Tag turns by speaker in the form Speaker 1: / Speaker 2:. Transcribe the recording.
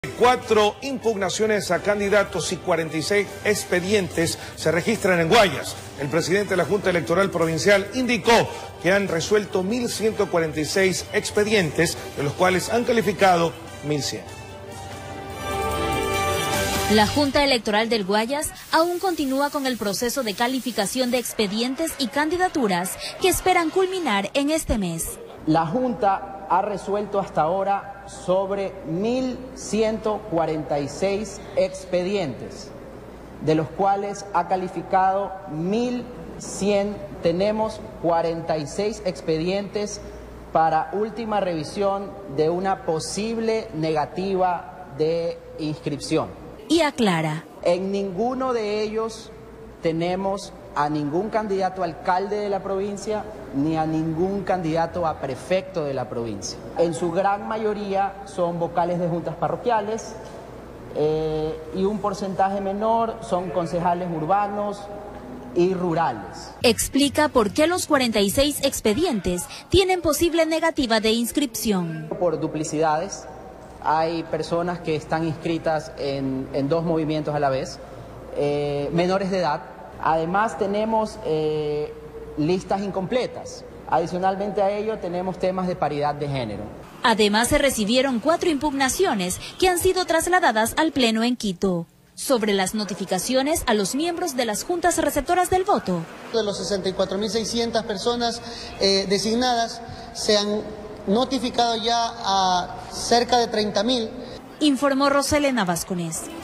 Speaker 1: 4 impugnaciones a candidatos y 46 expedientes se registran en Guayas. El presidente de la Junta Electoral Provincial indicó que han resuelto 1.146 expedientes, de los cuales han calificado 1.100.
Speaker 2: La Junta Electoral del Guayas aún continúa con el proceso de calificación de expedientes y candidaturas que esperan culminar en este mes.
Speaker 3: La Junta ha resuelto hasta ahora sobre 1.146 expedientes, de los cuales ha calificado 1.100. Tenemos 46 expedientes para última revisión de una posible negativa de inscripción.
Speaker 2: Y aclara:
Speaker 3: en ninguno de ellos tenemos a ningún candidato a alcalde de la provincia ni a ningún candidato a prefecto de la provincia. En su gran mayoría son vocales de juntas parroquiales y un porcentaje menor son concejales urbanos y rurales.
Speaker 2: Explica por qué los 46 expedientes tienen posible negativa de inscripción.
Speaker 3: Por duplicidades. Hay personas que están inscritas en 2 movimientos a la vez, menores de edad. Además tenemos listas incompletas. Adicionalmente a ello tenemos temas de paridad de género.
Speaker 2: Además se recibieron 4 impugnaciones que han sido trasladadas al Pleno en Quito. Sobre las notificaciones a los miembros de las juntas receptoras del voto.
Speaker 4: De los 64.600 personas designadas, se han notificado ya a cerca de 30.000.
Speaker 2: Informó Roselena Vázquez.